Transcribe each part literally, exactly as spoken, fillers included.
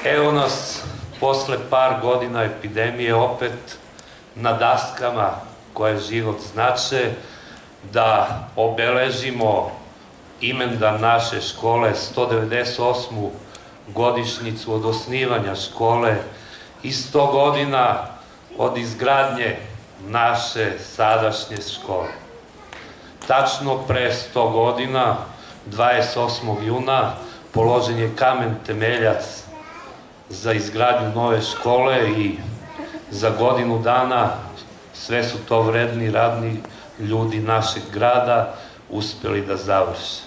Evo nas posle par godina epidemije opet na daskama koje život znače, da obeležimo imendan naše škole, sto devedeset osmu godišnjicu od osnivanja škole i sto godina od izgradnje naše sadašnje škole. Tačno pre sto godina, dvadeset osmog juna, položen je kamen temeljac za izgradnju nove škole i za godinu dana sve su to vredni, radni ljudi našeg grada uspeli da završe.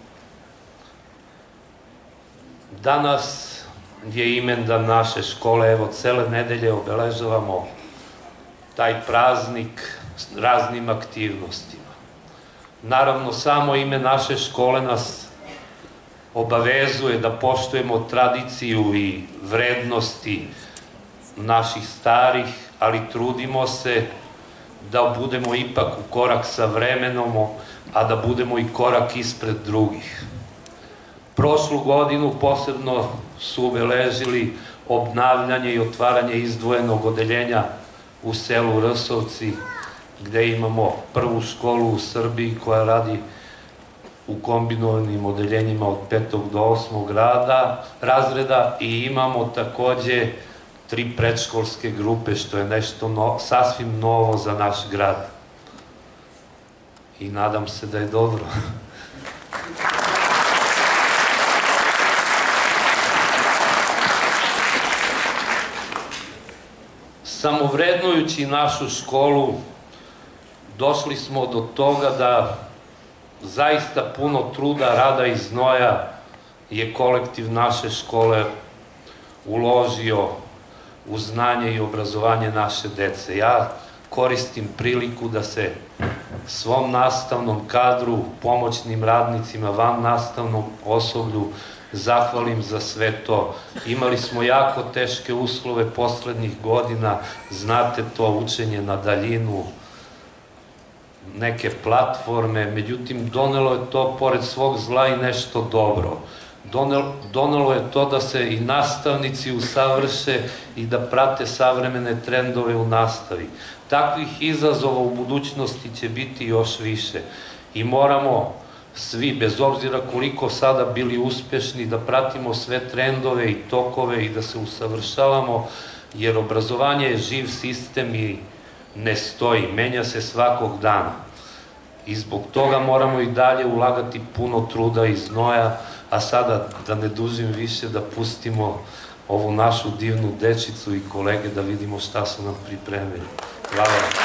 Danas je imendan naše škole, evo cele nedelje obeležavamo taj praznik raznim aktivnostima. Naravno, samo ime naše škole nas obavezuje da poštujemo tradiciju i vrednosti naših starih, ali trudimo se da budemo ipak u korak sa vremenom, a da budemo i korak ispred drugih. Prošlu godinu posebno su obeležili obnavljanje i otvaranje izdvojenog odeljenja u selu Rsovci, gde imamo prvu školu u Srbiji koja radi u kombinovanim odeljenjima od petog do osmog razreda i imamo takođe tri predškolske grupe, što je nešto sasvim novo za naš grad. I nadam se da je dobro. Samovrednujući našu školu, došli smo do toga da zaista puno truda, rada i znoja je kolektiv naše škole uložio u znanje i obrazovanje naše dece. Ja koristim priliku da se svom nastavnom kadru, pomoćnim radnicima, van nastavnom osoblju zahvalim za sve to. Imali smo jako teške uslove poslednjih godina, znate to, učenje na daljinu, neke platforme, međutim donelo je to pored svog zla i nešto dobro. Donelo je to da se i nastavnici usavrše i da prate savremene trendove u nastavi. Takvih izazova u budućnosti će biti još više i moramo svi, bez obzira koliko sada bili uspešni, da pratimo sve trendove i tokove i da se usavršavamo, jer obrazovanje je živ sistem i ne stoji, menja se svakog dana. I zbog toga moramo i dalje ulagati puno truda i znoja, a sada, da ne dužim više, da pustimo ovu našu divnu dečicu i kolege da vidimo šta su nam pripremili. Hvala vam.